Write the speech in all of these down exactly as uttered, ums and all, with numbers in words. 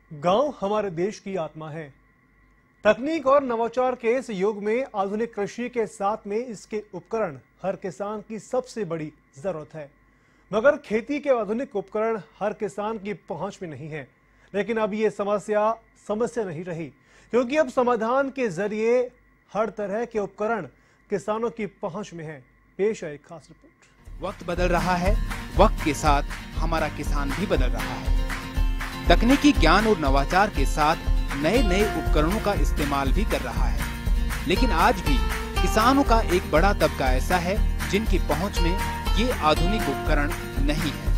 गांव हमारे देश की आत्मा है। तकनीक और नवाचार के इस युग में आधुनिक कृषि के साथ में इसके उपकरण हर किसान की सबसे बड़ी जरूरत है। मगर खेती के आधुनिक उपकरण हर किसान की पहुंच में नहीं है। लेकिन अब ये समस्या समस्या नहीं रही, क्योंकि अब समाधान के जरिए हर तरह के उपकरण किसानों की पहुंच में है। पेश है एक खास रिपोर्ट। वक्त बदल रहा है, वक्त के साथ हमारा किसान भी बदल रहा है। तकनीकी ज्ञान और नवाचार के साथ नए नए उपकरणों का इस्तेमाल भी कर रहा है। लेकिन आज भी किसानों का एक बड़ा तबका ऐसा है जिनकी पहुंच में ये आधुनिक उपकरण नहीं है।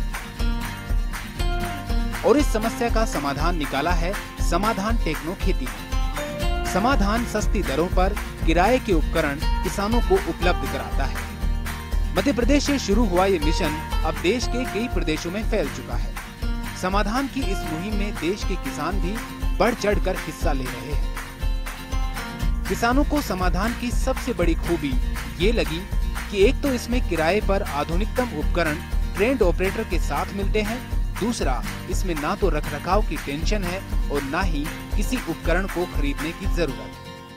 और इस समस्या का समाधान निकाला है समाधान टेक्नो खेती ने। समाधान सस्ती दरों पर किराए के उपकरण किसानों को उपलब्ध कराता है। मध्य प्रदेश से शुरू हुआ ये मिशन अब देश के कई प्रदेशों में फैल चुका है। समाधान की इस मुहिम में देश के किसान भी बढ़ चढ़कर हिस्सा ले रहे हैं। किसानों को समाधान की सबसे बड़ी खूबी ये लगी कि एक तो इसमें किराए पर आधुनिकतम उपकरण ट्रेंड ऑपरेटर के साथ मिलते हैं, दूसरा इसमें ना तो रखरखाव की टेंशन है और ना ही किसी उपकरण को खरीदने की जरूरत।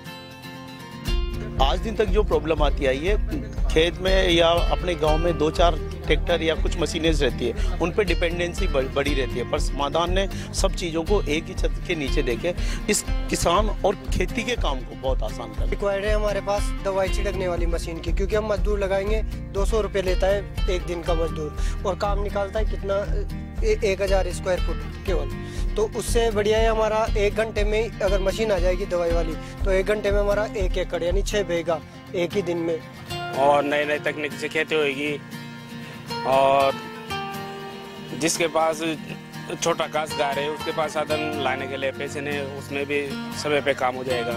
आज दिन तक जो प्रॉब्लम आती आई है, खेत में या अपने गांव में दो चार ट्रैक्टर या कुछ मशीनें रहती है, उन पे डिपेंडेंसी बड़ी रहती है। पर समाधान ने सब चीज़ों को एक ही छत के नीचे देके इस किसान और खेती के काम को बहुत आसान कर रिक्वायर्ड है हमारे पास दवाई छिड़कने वाली मशीन की, क्योंकि हम मजदूर लगाएंगे दो सौ रुपये लेता है एक दिन का मजदूर, और काम निकालता है कितना ए, एक हजार स्क्वायर फुट केवल। तो उससे बढ़िया है हमारा एक घंटे में अगर मशीन आ जाएगी दवाई वाली, तो एक घंटे में हमारा एक एकड़ यानी छः बीघा एक ही दिन में। और नई नई तकनीक से खेती होगी, और जिसके पास छोटा काश्तकार है उसके पास साधन लाने के लिए पैसे नहीं, उसमें भी समय पे काम हो जाएगा।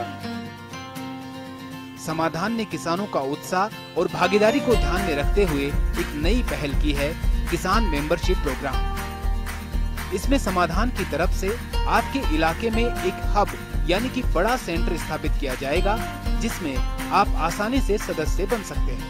समाधान ने किसानों का उत्साह और भागीदारी को ध्यान में रखते हुए एक नई पहल की है, किसान मेंबरशिप प्रोग्राम। इसमें समाधान की तरफ से आपके इलाके में एक हब यानी कि बड़ा सेंटर स्थापित किया जाएगा, जिसमें आप आसानी से सदस्य बन सकते हैं।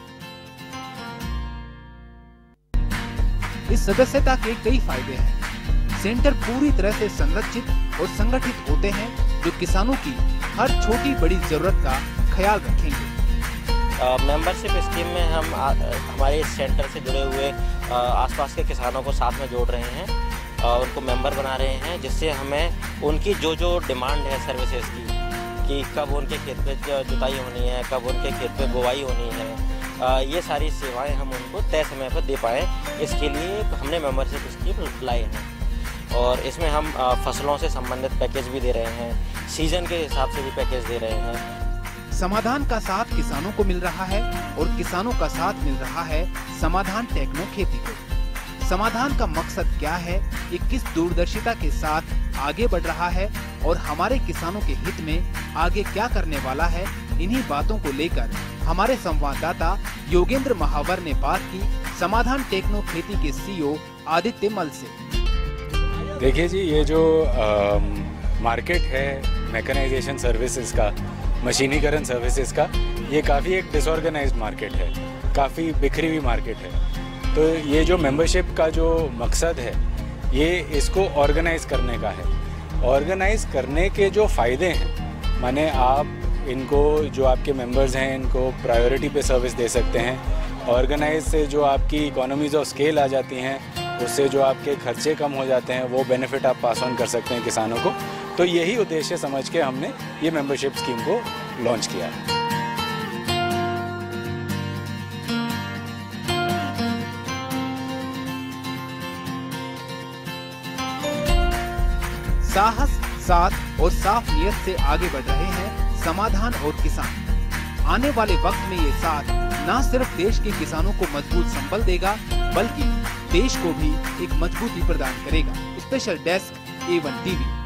इस सदस्यता के कई फायदे हैं। सेंटर पूरी तरह से संरचित और संगठित होते हैं, जो किसानों की हर छोटी बड़ी जरूरत का ख्याल रखेंगे। मेंबरशिप स्कीम में हम आ, हमारे इस सेंटर से जुड़े हुए आ, आसपास के किसानों को साथ में जोड़ रहे हैं, आ, उनको मेंबर बना रहे हैं, जिससे हमें उनकी जो जो डिमांड है सर्विसेज की, कि कब उनके खेत पे जुताई होनी है, कब उनके खेत पे बुवाई होनी है, आ, ये सारी सेवाएं हम उनको तय समय पर दे पाएँ, इसके लिए हमने मेंबरशिप स्कीम लाई है। और इसमें हम आ, फसलों से संबंधित पैकेज भी दे रहे हैं, सीजन के हिसाब से भी पैकेज दे रहे हैं। समाधान का साथ किसानों को मिल रहा है और किसानों का साथ मिल रहा है समाधान टेक्नो खेती को। समाधान का मकसद क्या है, ये किस दूरदर्शिता के साथ आगे बढ़ रहा है और हमारे किसानों के हित में आगे क्या करने वाला है, इन्हीं बातों को लेकर हमारे संवाददाता योगेंद्र महावर ने बात की समाधान टेक्नो खेती के सीईओ आदित्य मल से। देखिए जी, ये जो आ, मार्केट है मैकेनाइजेशन सर्विसेज का, मशीनीकरण सर्विसेज का, ये काफ़ी एक डिसऑर्गेनाइज्ड मार्केट है, काफ़ी बिखरी हुई मार्केट है। तो ये जो मेंबरशिप का जो मकसद है, ये इसको ऑर्गेनाइज करने का है। ऑर्गेनाइज करने के जो फ़ायदे हैं, माने आप इनको, जो आपके मेंबर्स हैं, इनको प्रायोरिटी पे सर्विस दे सकते हैं। ऑर्गेनाइज से जो आपकी इकोनॉमीज ऑफ स्केल आ जाती हैं, उससे जो आपके खर्चे कम हो जाते हैं, वो बेनिफिट आप पास ऑन कर सकते हैं किसानों को। तो यही उद्देश्य समझ के हमने ये मेंबरशिप स्कीम को लॉन्च किया है। साहस, साथ और साफ नियत से आगे बढ़ रहे हैं समाधान और किसान। आने वाले वक्त में ये साथ न सिर्फ देश के किसानों को मजबूत संबल देगा, बल्कि देश को भी एक मजबूती प्रदान करेगा। Special desk A one TV.